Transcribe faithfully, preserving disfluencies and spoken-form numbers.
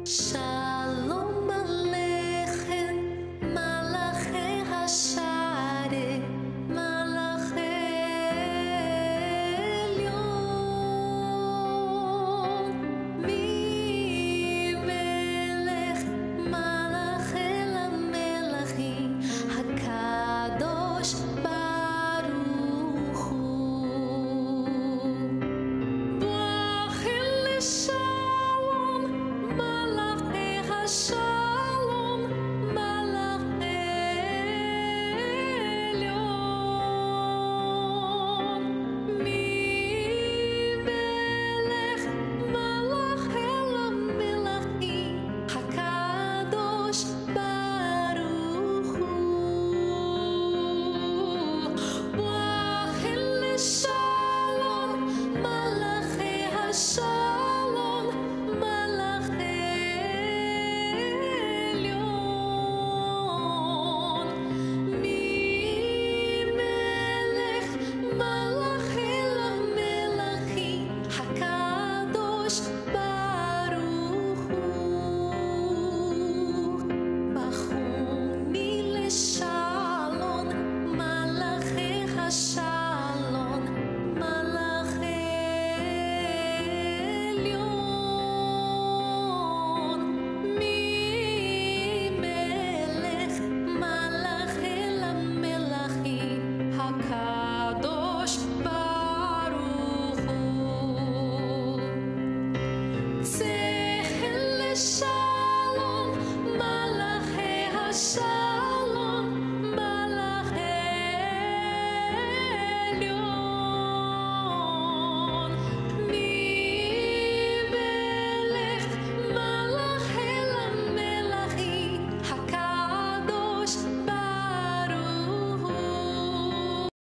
שלום עליכם, מלאכי השרת, מלאכי עליון. ממלך מלאכי למלכים, הקדוש ברוך הוא. ברוכים לשלום, מלאכי השלום, מלאכי עליון. ממלך מלאכי למלכים, הקדוש ברוך הוא. ברוכים לשלום, מלאכי השלום.